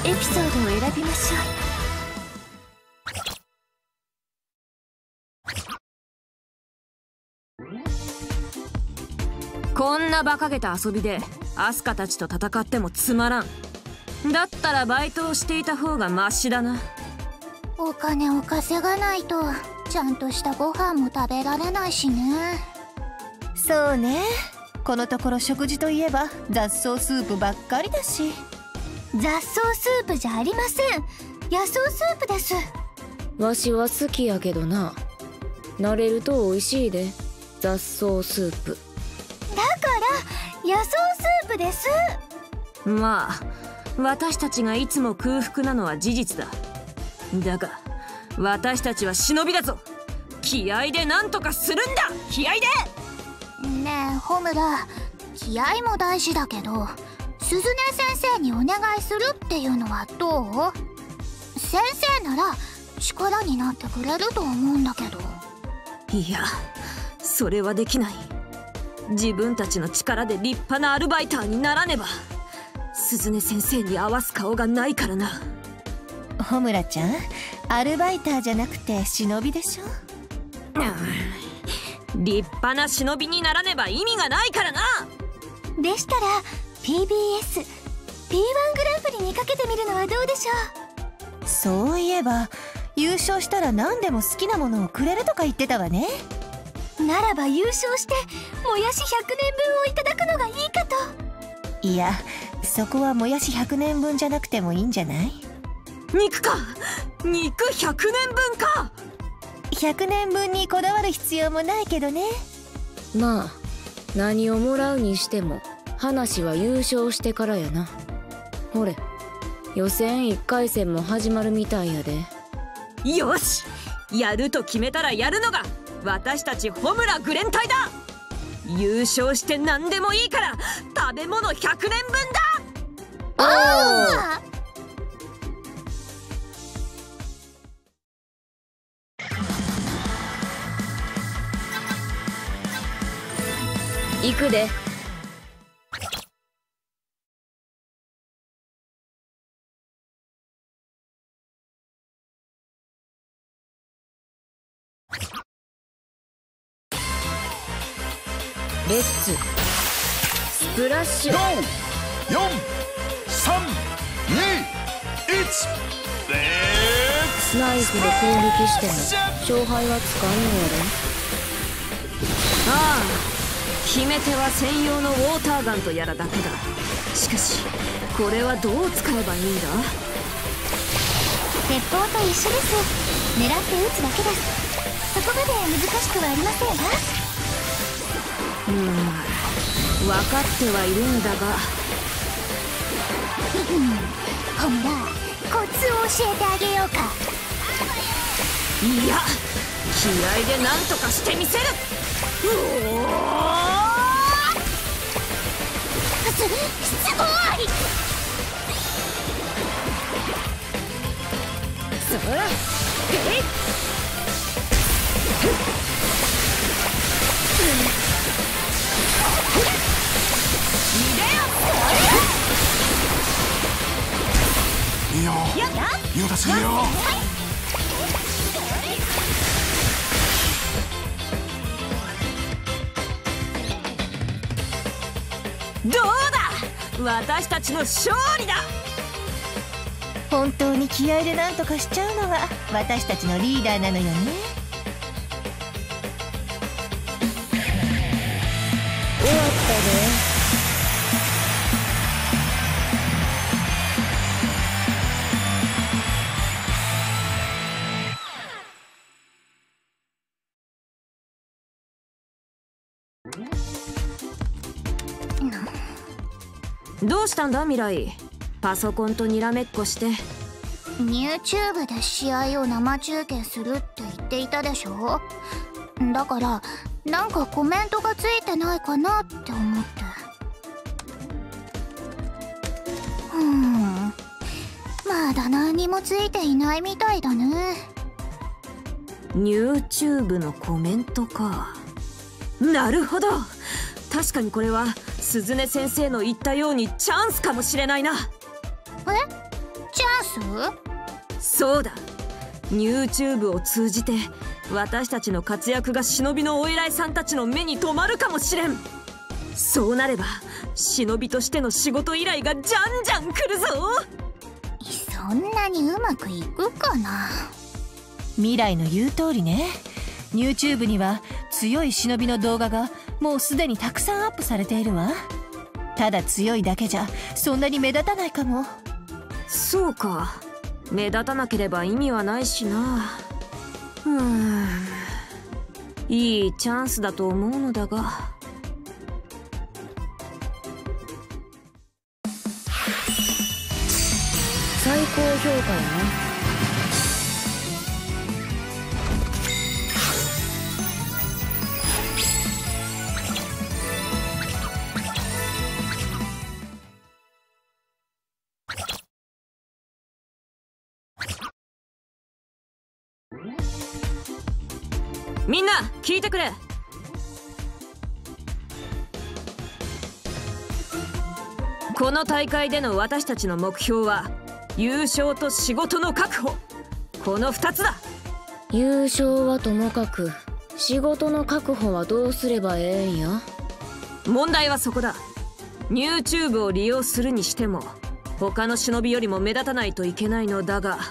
エピソードを選びましょう。こんな馬鹿げた遊びでアスカたちと戦ってもつまらん。だったらバイトをしていた方がマシだな。 お金を稼がないとちゃんとしたご飯も食べられないしね。 そうね、このところ食事といえば雑草スープばっかりだし。 雑草スープじゃありません、野草スープです。 わしは好きやけどな。慣れると美味しいで、雑草スープ。 だから野草スープです。 まあ私たちがいつも空腹なのは事実だ。だが私たちは忍びだぞ。気合で何とかするんだ。気合で。 ねえホムラ、気合も大事だけど鈴音先生にお願いするっていうのはどう？先生なら力になってくれると思うんだけど。 いや、それはできない。自分たちの力で立派なアルバイターにならねば。鈴音先生に合わす顔がないからな。 ホムラちゃん、アルバイターじゃなくて忍びでしょ。 立派な忍びにならねば意味がないからな。 でしたら PBS P1 グランプリにかけてみるのはどうでしょう。そういえば優勝したら何でも好きなものをくれるとか言ってたわね。 ならば優勝してもやし100年分をいただくのがいいかと。 いや、そこはもやし100年分じゃなくてもいいんじゃない？ 肉か。肉100年分か。 100年分にこだわる必要もないけどね。 まあ何をもらうにしても話は優勝してからやな。ほれ、予選1回戦も始まるみたいやで。よし、やると決めたらやるのが私たちホムラグレン隊だ。優勝して何でもいいから食べ物100年分だ。 ああ、 行くで。レッツスプラッシュ。 4、4、3、2、1。 スナイフで攻撃しても勝敗はつかんのやろ。ああ、決め手は専用のウォーターガンとやらだけだ。しかしこれはどう使えばいいんだ？ 鉄砲と一緒です。狙って撃つだけです。そこまで難しくはありませんわ。 分かってはいるんだが。 ホムラ、コツを教えてあげようか。 いや、気合で何とかしてみせる。すごい。そら、えい。 いいよ、いいよ、出していいよ。 どうだ、私たちの勝利だ。 本当に気合で何とかしちゃうのが私たちのリーダーなのよね。 終わったで。どうしたんだ未来。パソコンとにらめっこして。 YouTube で試合を生中継するって言っていたでしょ。だからなんかコメントがついてないかなって思って。まだ何もついていないみたいだね。 YouTube のコメントか。なるほど、確かにこれは鈴音先生の言ったようにチャンスかもしれないな。 チャンス？ そうだ、 YouTube を通じて私たちの活躍が忍びのお偉いさんたちの目に留まるかもしれん。そうなれば忍びとしての仕事依頼がじゃんじゃん来るぞ。 そんなにうまくいくかな。 未来の言う通りね。 YouTube には強い忍びの動画がもうすでにたくさんアップされているわ。ただ強いだけじゃそんなに目立たないかも。 そうか、目立たなければ意味はないしな。いいチャンスだと思うのだが。最高評価やな。みんな聞いてくれ。この大会での私たちの目標は優勝と仕事の確保、この2つだ。優勝はともかく仕事の確保はどうすればええんや。問題はそこだ。 YouTube を利用するにしても他の忍びよりも目立たないといけないのだが、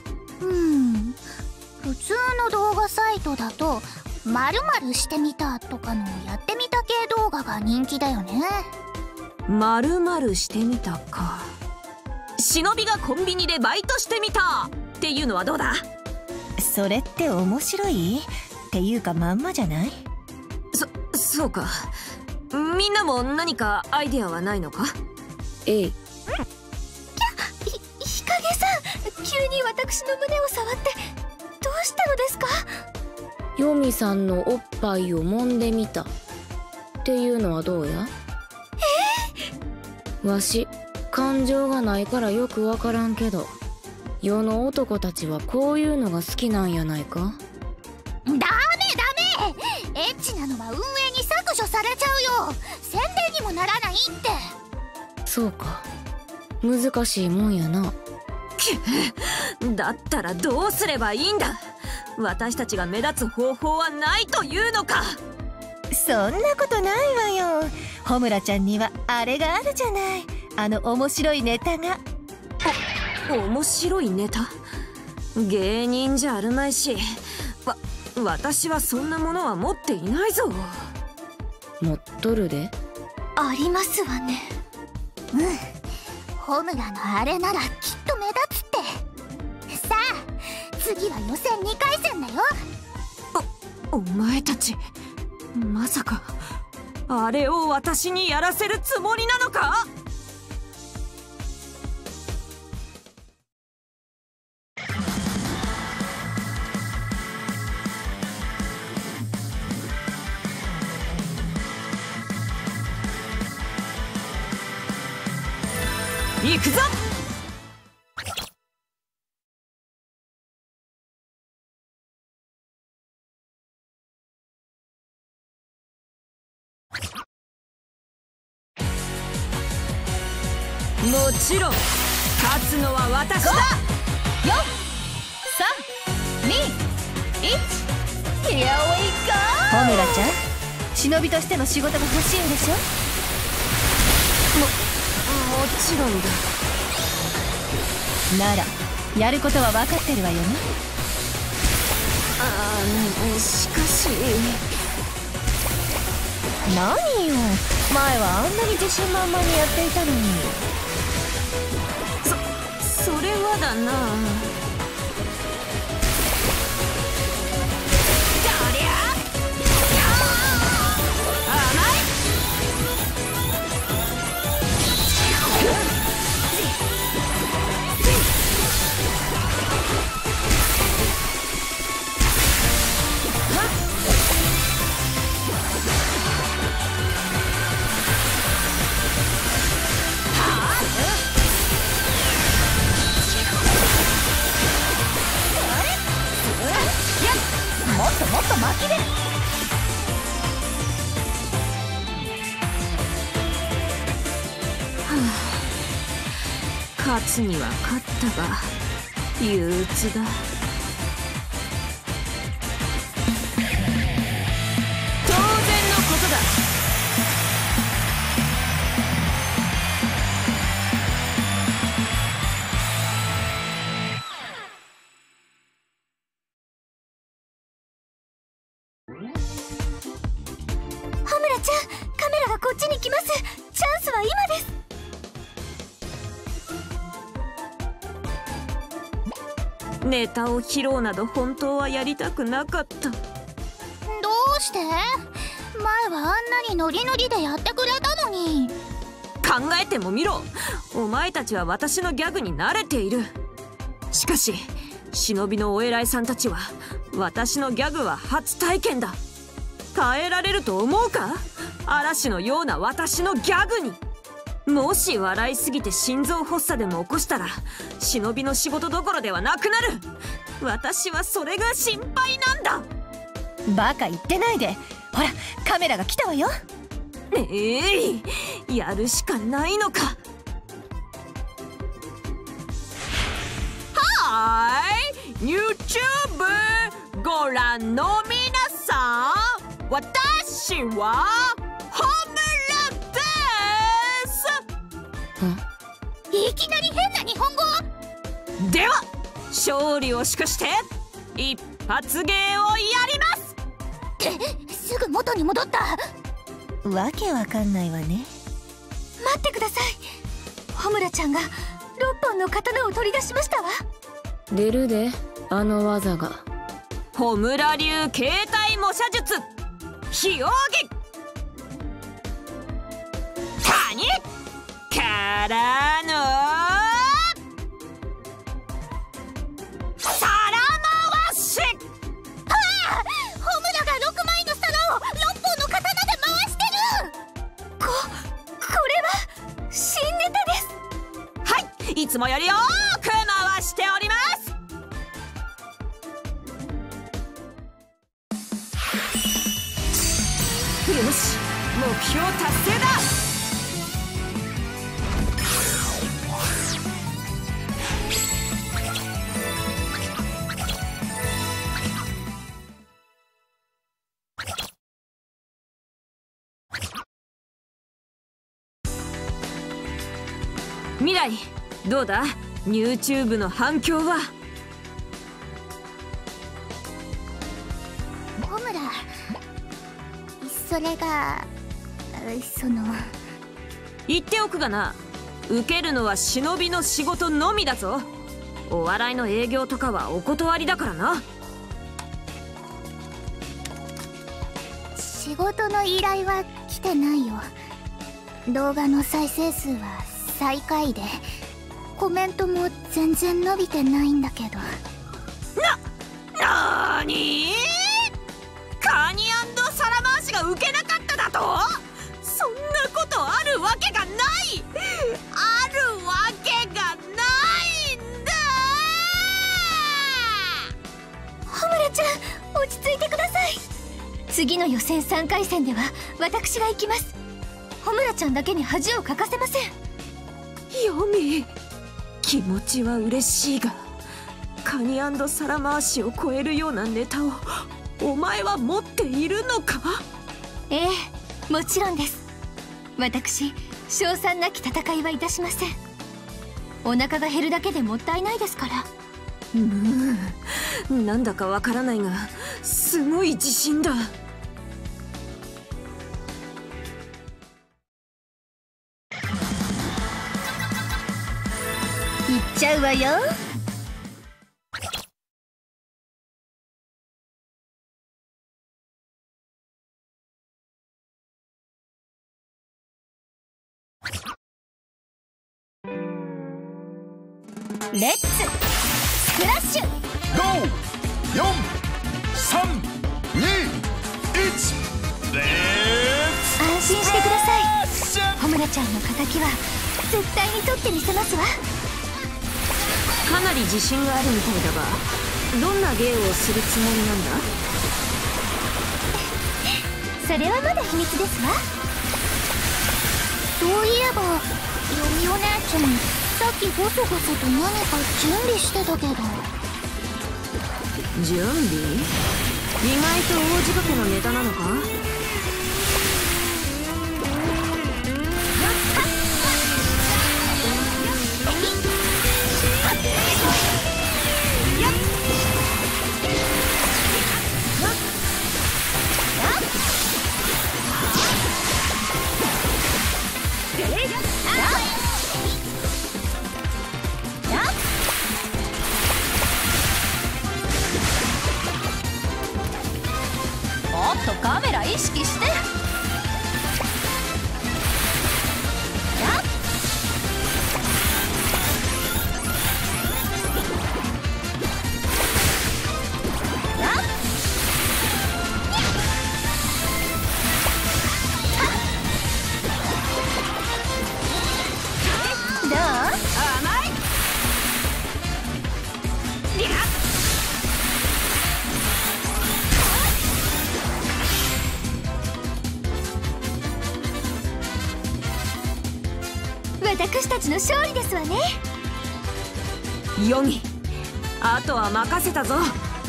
普通の動画サイトだと〇〇してみたとかのやってみた系動画が人気だよね。 〇〇してみたか。忍びがコンビニでバイトしてみたっていうのはどうだ。 それって面白いっていうかまんまじゃない？ そうか。みんなも何かアイデアはないのか？えい。 日陰さん、急に私の胸を触ってどうしたのですか？ ヨミさんのおっぱいを揉んでみたっていうのはどうや？わし感情がないからよくわからんけど、世の男たちはこういうのが好きなんやないか？ ダメダメ、エッチなのは運営に削除されちゃうよ。宣伝にもならないって。 そうか、難しいもんやな。だったらどうすればいいんだ。私たちが目立つ方法はないというのか？ そんなことないわよ。ホムラちゃんにはあれがあるじゃない。あの面白いネタが。 面白いネタ？芸人じゃあるまいし、私はそんなものは持っていないぞ。持っとるで。 ありますわね。ホムラのあれならきっと目立つって。さあ次は予選2回戦だよ。 お前たちまさかあれを私にやらせるつもりなのか？行くぞ！もちろん勝つのは私だ。 4、3、2、1、Here we go！ ホムラちゃん、忍びとしての仕事が欲しいんでしょ？ もちろんだ。 ならやることは分かってるわよね。 しかし。 何よ、前はあんなに自信満々にやっていたのに。 それはだな。 勝つには勝ったが憂鬱だ。当然のことだ。 羽村ちゃん、カメラがこっちに来ます。チャンスは今です。 ネタを披露など本当はやりたくなかった。 どうして？前はあんなにノリノリでやってくれたのに。 考えてもみろ。お前たちは私のギャグに慣れている。しかし忍びのお偉いさんたちは私のギャグは初体験だ。耐えられると思うか？嵐のような私のギャグに。もし笑いすぎて心臓発作でも起こしたら忍びの仕事どころではなくなる。私はそれが心配なんだ。 バカ言ってないで。ほらカメラが来たわよ。 やるしかないのか。はーい YouTube ご覧の皆さん、私はホムラです。 いきなり変な日本語。 では勝利を祝して一発芸をやります。 ってすぐ元に戻った。 わけわかんないわね。 待ってください。ホムラちゃんが6本の刀を取り出しましたわ。 出るであの技が。ホムラ流携帯模写術非奥義谷からの皿回し。 ホムラが6枚の皿を6本の刀で回してる。これは新ネタです。 はい、いつもよりよーく回しております。よし、目標達成だ。未来どうだ？ YouTube の反響は。 ホムラ、それが言っておくがな、受けるのは忍びの仕事のみだぞ。お笑いの営業とかはお断りだからな。 仕事の依頼は来てないよ。動画の再生数は最下位でコメントも全然伸びてないんだけど。 なーにー？カニ&皿回しが受けなかっただと？そんなことあるわけがない。あるわけがないんだ。 ホムラちゃん、落ち着いてください。次の予選3回戦では私が行きます。ホムラちゃんだけに恥をかかせません。 ヨミ、気持ちは嬉しいがカニ&皿回しを超えるようなネタをお前は持っているのか？ ええ、もちろんです。私、賞賛なき戦いはいたしません。お腹が減るだけでもったいないですから。 なんだかわからないがすごい自信だ。 いっちゃうわよ。レッツスクラッシュ。 5、4、3、2、1、レッツ。 安心してください。ホムラちゃんの敵は絶対に取ってみせますわ。 かなり自信があるみたいだが、どんな芸をするつもりなんだ？ それはまだ秘密ですわ。そういえばヨミお姉ちゃんさっきゴソゴソと何か準備してたけど。 準備？意外と大仕掛けのネタなのか？ おっと、カメラ意識して。どう？甘い。 私たちの勝利ですわね。 ヨミ、あとは任せたぞ。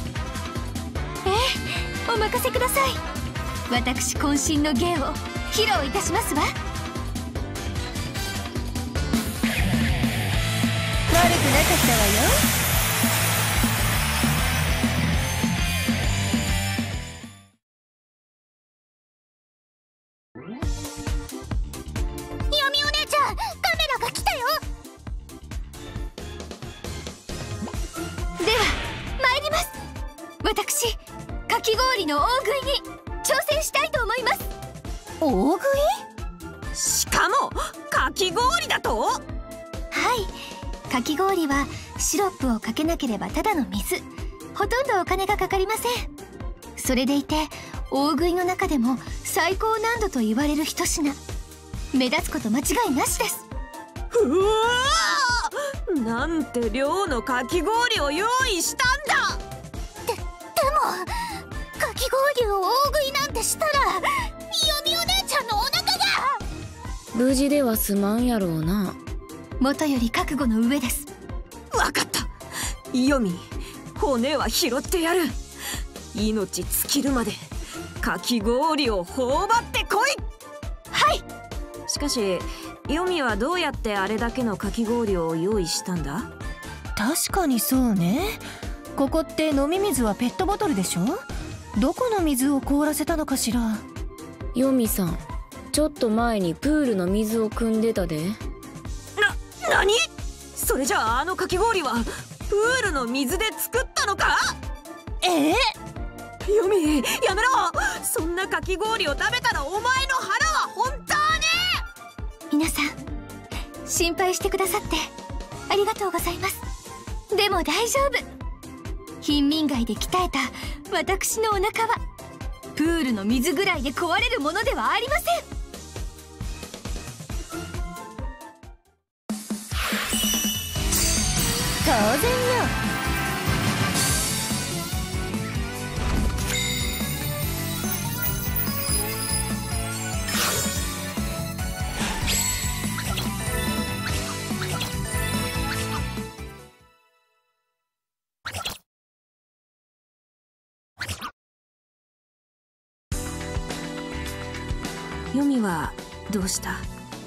お任せください。私渾身の芸を披露いたしますわ。 悪くなかったわよ。 ヨミお姉ちゃん、カメラが来たよ。では参ります。私かき氷の大食いに挑戦したいと思います。 大食い？ しかもかき氷だと？ はい、かき氷はシロップをかけなければただの水。ほとんどお金がかかりません。それでいて大食いの中でも最高難度と言われる一品。目立つこと間違いなしです。 うわー、なんて量のかき氷を用意したんだ。 でもかき氷を大食いなんてしたらヨミお姉ちゃんのお腹が。 無事ではすまんやろうな。 元より覚悟の上です。 わかった。ヨミ、骨は拾ってやる。命尽きるまでかき氷を頬張ってこい。 はい。 しかしヨミはどうやってあれだけのかき氷を用意したんだ？ 確かにそうね。ここって飲み水はペットボトルでしょ。どこの水を凍らせたのかしら。 ヨミさん、ちょっと前にプールの水を汲んでたで。何？それじゃああのかき氷はプールの水で作ったのか？ヨミ、やめろ。そんなかき氷を食べたらお前の腹は本当に。 皆さん心配してくださってありがとうございます。でも大丈夫。貧民街で鍛えた私のお腹はプールの水ぐらいで壊れるものではありません。 当然よ。 ヨミはどうした？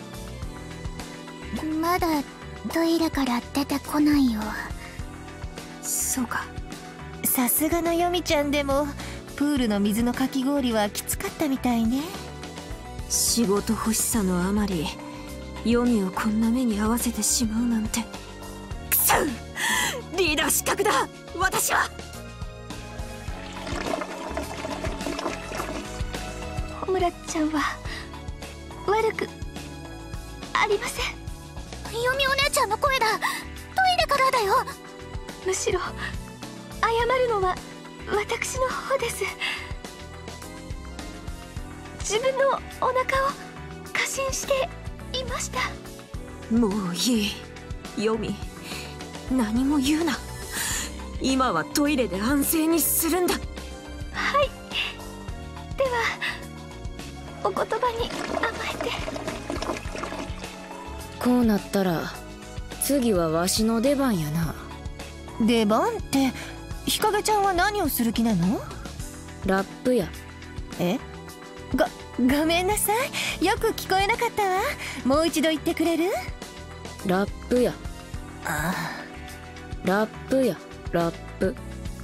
まだトイレから出てこないよ。 そうか。 さすがのヨミちゃんでもプールの水のかき氷はきつかったみたいね。 仕事欲しさのあまりヨミをこんな目に遭わせてしまうなんて。くそ！リーダー失格だ私は。 ホムラちゃんは悪くありません。ヨミお姉ちゃんの声だ。トイレからだよ。むしろ謝るのは私の方です。自分のお腹を過信していました。 もういい。ヨミ、何も言うな。今はトイレで安静にするんだ。 はい。ではお言葉に甘えて。 こうなったら次はわしの出番やな。 出番って、日陰ちゃんは何をする気なの？ ラップや。 え？ごめんなさい、よく聞こえなかったわ。もう一度言ってくれる？ ラップや。 あラップや、ラップ。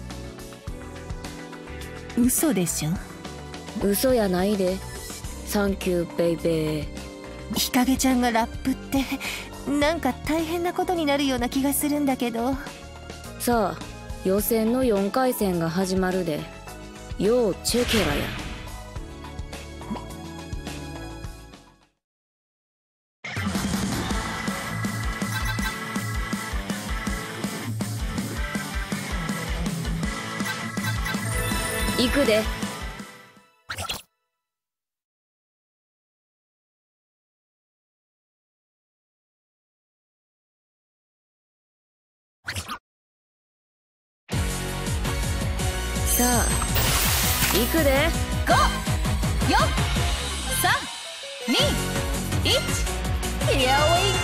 あ、嘘でしょ？ 嘘やないで。サンキューベイベー。 日陰ちゃんがラップってなんか大変なことになるような気がするんだけど。 さあ、予選の4回戦が始まるで。ようチェケラや。行くで。さあ行くで。 5、4、3、2、1、Here we go！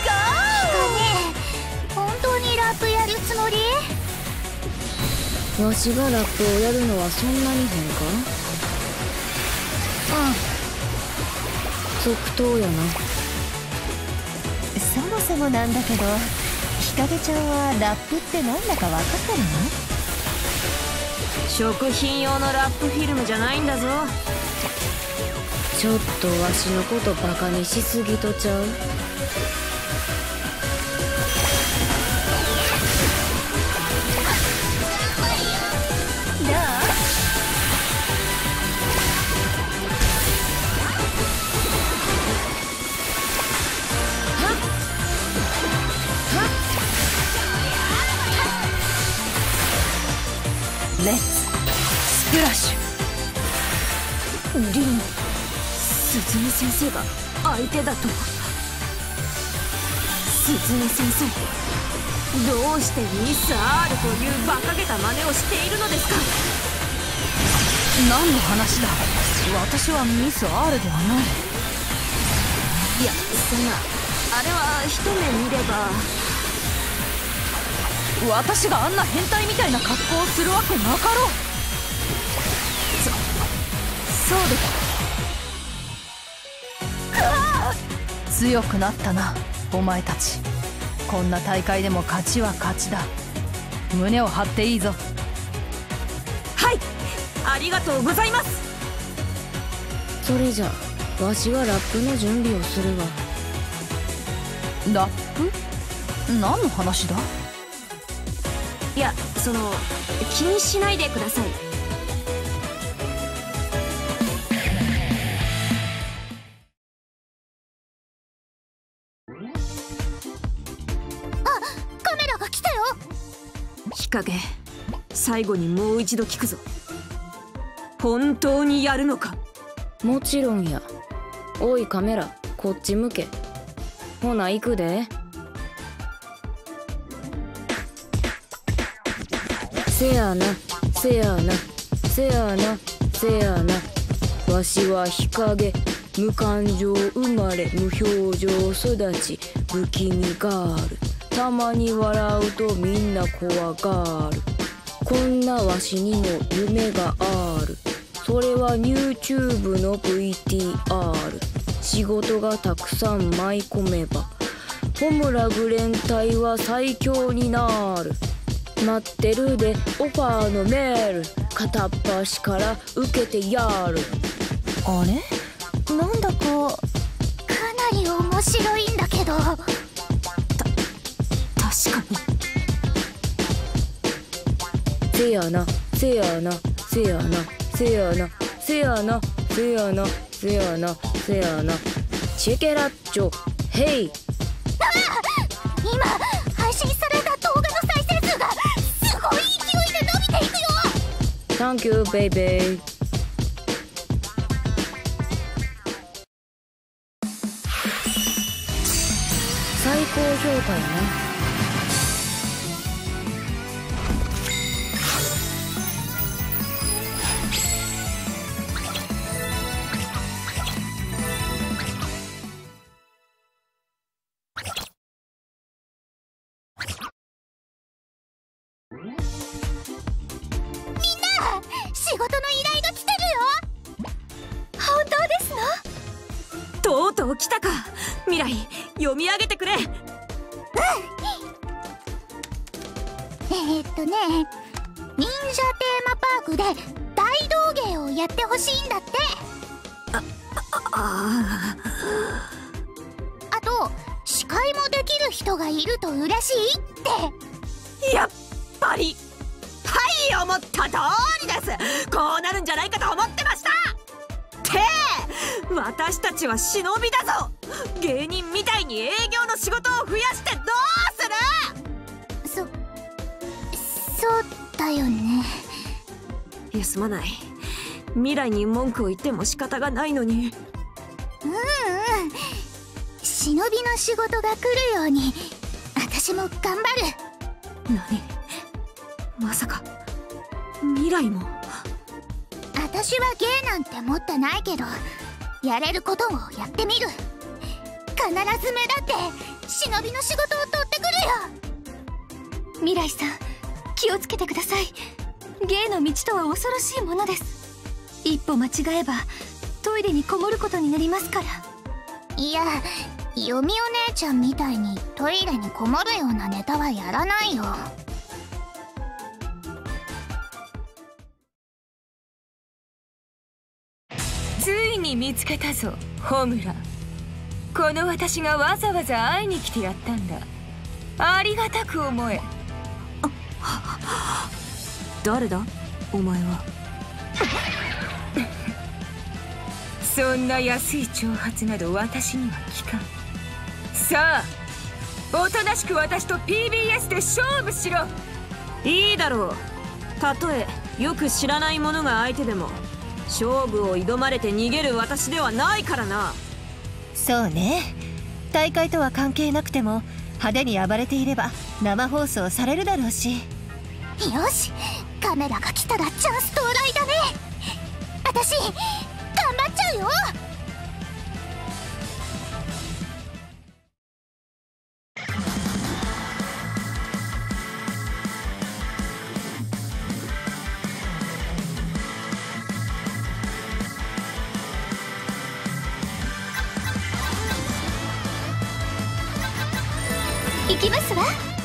本当にラップやるつもり？ わしがラップをやるのはそんなに変か？即答やな。 そもそもなんだけど、日陰ちゃんはラップってなんだか分かってるの？ 食品用のラップフィルムじゃないんだぞ。ちょっとわしのことバカにしすぎとちゃう？ どう？レッツスプラッシュ。 リン、鈴音先生が相手だと？鈴音先生、どうしてミス R という馬鹿げた真似をしているのですか？ 何の話だ？私はミス R ではない。 いや、そんな、あれは一目見れば。 私があんな変態みたいな格好をするわけなかろう。 そうです。 強くなったな、お前たち。こんな大会でも勝ちは勝ちだ。胸を張っていいぞ。 はい、ありがとうございます。それじゃわしがラップの準備をするわ。 ラップ？何の話だ？ いや、気にしないでください。 カメラが来たよ。 日陰、最後にもう一度聞くぞ。本当にやるのか？もちろんや。おいカメラ、こっち向け。ほな行くで。せやな、せやな、せやな、せやな。わしは日陰、無感情生まれ無表情育ち、不気味ガール。たまに笑うとみんな怖がる。こんなわしにも夢がある。それは YouTube の VTR。仕事がたくさん舞い込めばホムラグレン隊は最強になる。待ってるでオファーのメール、片っ端から受けてやる。 あれ？なんだかかなり面白いんだけど。 確かに。せやな、せやな、せやな、せやな、せやな、せやな、せやな、せやな。チェケラッチョ、ヘイ。 今配信された動画の再生数がすごい勢いで伸びていくよ。 Thank you, baby. 最高評価やな。 仕事の依頼が来てるよ。 本当ですの？とうとう来たか。未来、読み上げてくれ。 忍者テーマパークで大道芸をやってほしいんだって。あと司会もできる人がいると嬉しいって。 やっぱり、はい、思った通りです。こうなるんじゃないかと思ってました。って私たちは忍びだぞ。芸人みたいに営業の仕事を増やしてどうする。 そうだよね。 すまない。未来に文句を言っても仕方がないのに。 忍びの仕事が来るように私も頑張る。 何、まさか未来も。 私は芸なんて持ってないけどやれることをやってみる。必ず目立って忍びの仕事を取ってくるよ。 未来さん、気をつけてください。芸の道とは恐ろしいものです。一歩間違えばトイレにこもることになりますから。 いや、よみお姉ちゃんみたいにトイレにこもるようなネタはやらないよ。 ついに見つけたぞ、ホムラ。この私がわざわざ会いに来てやったんだ。ありがたく思え。 誰だお前は。 そんな安い挑発など私には効かん。さあ、おとなしく私と PBS で勝負しろ。 いいだろう。たとえよく知らない者が相手でも勝負を挑まれて逃げる私ではないからな。 そうね。大会とは関係なくても派手に暴れていれば生放送されるだろうし。 よし、カメラが来たらチャンス到来だね。私頑張っちゃうよ。行きますわ。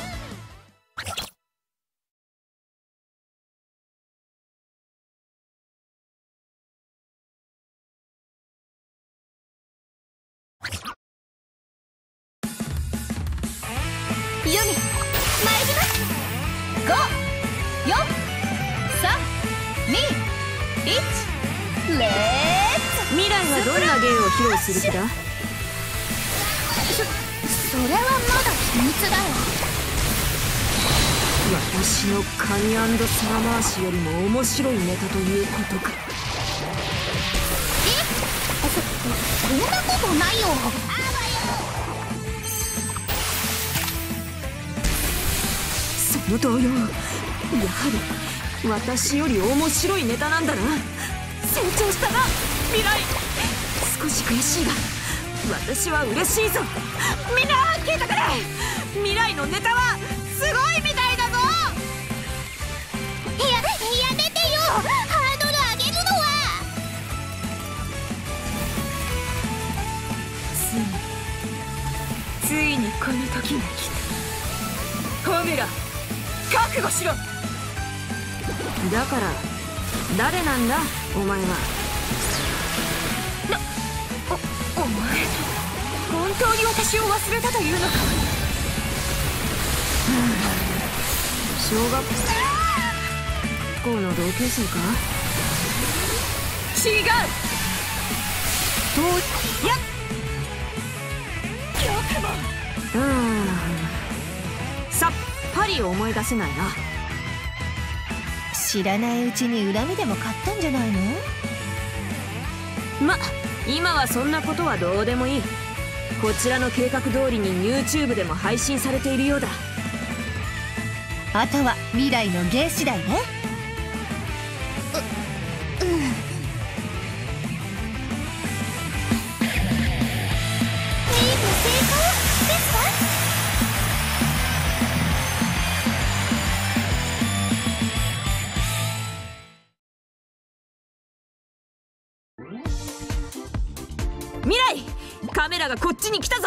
ユミ、参ります。5、4、3、2、1、レッツ。未来はどんな芸を披露する気だ。 それはまだ秘密だよ。 私のカニ&皿回しよりも面白いネタということか。 そんなことないよ。 その動揺、やはり私より面白いネタなんだな。成長したな未来。少し悔しいが私は嬉しいぞ。みんな聞いてくれ。未来のネタはすごいみたいだぞ。 やめてよ、ハードル上げるのは。 ついにこの時が来た。ホムラ、覚悟しろ。 だから誰なんだお前は。 お前、本当に私を忘れたというのか。 小学校の同級生か。 違う。 やっさっぱり思い出せないな。 知らないうちに恨みでも買ったんじゃないの？ ま、今はそんなことはどうでもいい。こちらの計画通りに YouTube でも配信されているようだ。 あとは未来の芸次第ね。 未来、カメラがこっちに来たぞ。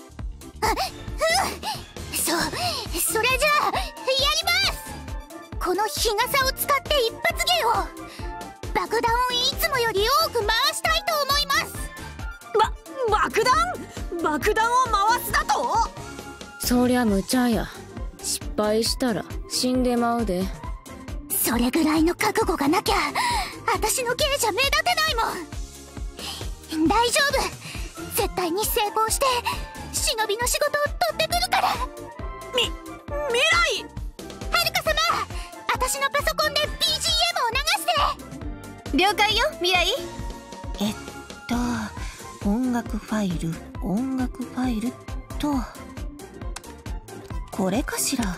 それじゃあやります。この日傘を使って一発芸を、爆弾をいつもより多く回したいと思います。 爆弾を回すだと？ そりゃ無茶や。失敗したら死んでまうで。 それぐらいの覚悟がなきゃ私の芸じゃ目立てないもん。大丈夫、絶対に成功して忍びの仕事を取ってくるから。 未来、 はるか様、私のパソコンで BGM を流して。 了解よ未来。音楽ファイルとこれかしら。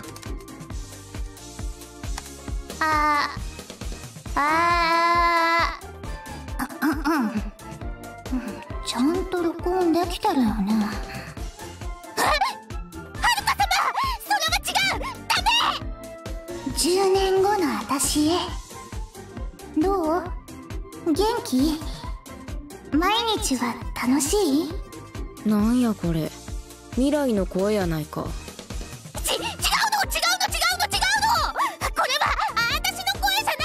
ちゃんと録音できてるよね。はるか様、それは違う、ダメ。10年後の私へ。どう？元気？毎日は楽しい？ なんやこれ、未来の声やないか。 違うの。これは私の声じゃない。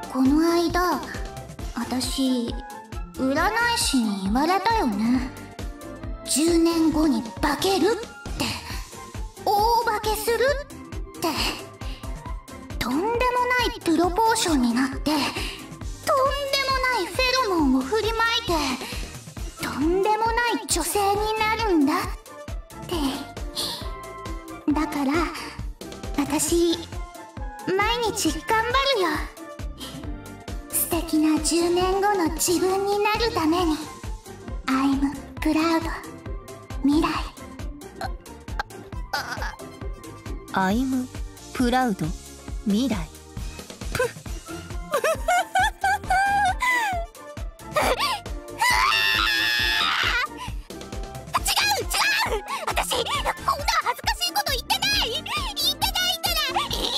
この間私占い師に言われたよね。10年後に化けるって、大化けするって。とんでもないプロポーションになって、とんでもないフェロモンを振りまいて、とんでもない女性になるんだって。だから私毎日頑張るよ。素敵な10年後の自分になるために。 I'm proud 未来。 I'm proud 未来。 私こんな恥ずかしいこと言ってないから言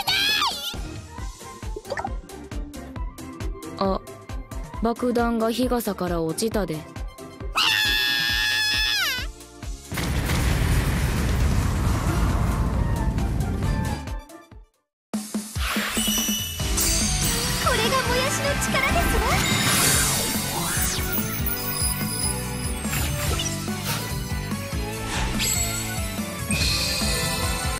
ってない。 あ、爆弾が日傘から落ちたで。 これがもやしの力ですわ。